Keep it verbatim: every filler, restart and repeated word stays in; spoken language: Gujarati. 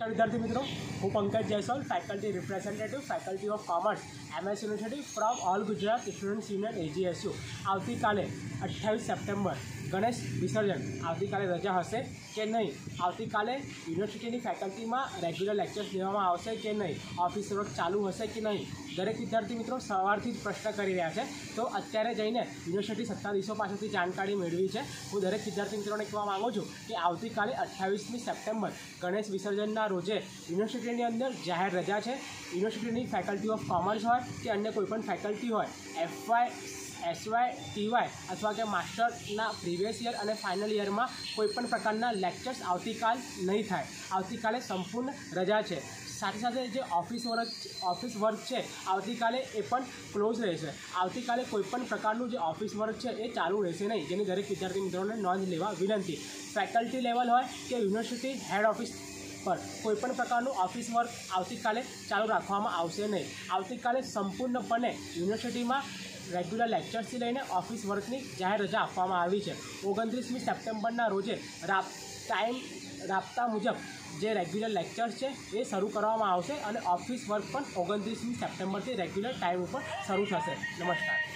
विद्यार्थी मित्रों, हूँ Pankaj Jaiswal, faculty representative, faculty of commerce, MS university from all Gujarat students union AGSU. આવતી કાલે અઠ્યાવીસ સપ્ટેમ્બર ગણેશ વિસર્જન આવતીકાલે રજા હશે કે નહીં? આવતીકાલે યુનિવર્સિટીની ફેકલ્ટીમાં રેગ્યુલર લેક્ચર્સ લેવામાં આવશે કે નહીં? ઓફિસ વર્ક ચાલુ હશે કે નહીં? દરેક વિદ્યાર્થી મિત્રો સવારથી જ પ્રશ્ન કરી રહ્યા છે, તો અત્યારે જઈને યુનિવર્સિટી સત્તાધીશો પાસેથી જાણકારી મેળવી છે। હું દરેક વિદ્યાર્થી મિત્રોને કહેવા માગું છું કે આવતીકાલે અઠ્યાવીસમી સપ્ટેમ્બર ગણેશ વિસર્જનના રોજે યુનિવર્સિટીની અંદર જાહેર રજા છે। યુનિવર્સિટીની ફેકલ્ટી ઓફ કોમર્સ હોય કે અન્ય કોઈપણ ફેકલ્ટી હોય, એફવાય એસવાય ટીવાય અથવા કે માસ્ટરના પ્રીવિયસ યર અને ફાઇનલ યરમાં કોઈપણ પ્રકારના લેક્ચર્સ આવતીકાલ નહીં થાય। આવતીકાલે સંપૂર્ણ રજા છે। સાથે સાથે જે ઓફિસ વર્ક ઓફિસ વર્ક છે આવતીકાલે એ પણ ક્લોઝ રહેશે। આવતીકાલે કોઈપણ પ્રકારનું જે ઓફિસ વર્ક છે એ ચાલુ રહેશે નહીં, જેની દરેક વિદ્યાર્થી મિત્રોને નોંધ લેવા વિનંતી। ફેકલ્ટી લેવલ હોય કે યુનિવર્સિટી હેડ ઓફિસ પર કોઈપણ પ્રકારનું ઓફિસ વર્ક આવતીકાલે ચાલુ રાખવામાં આવશે નહીં। આવતીકાલે સંપૂર્ણપણે યુનિવર્સિટીમાં રેગ્યુલર લેક્ચર્સથી લઈને ઓફિસ વર્કની જાહેર રજા આપવામાં આવી છે। ઓગણત્રીસમી સપ્ટેમ્બરના રોજે રાપ ટાઈમ રાબતા મુજબ જે રેગ્યુલર લેક્ચર્સ છે એ શરૂ કરવામાં આવશે અને ઓફિસ વર્ક પણ ઓગણત્રીસમી સપ્ટેમ્બરથી રેગ્યુલર ટાઈમ ઉપર શરૂ થશે। નમસ્કાર।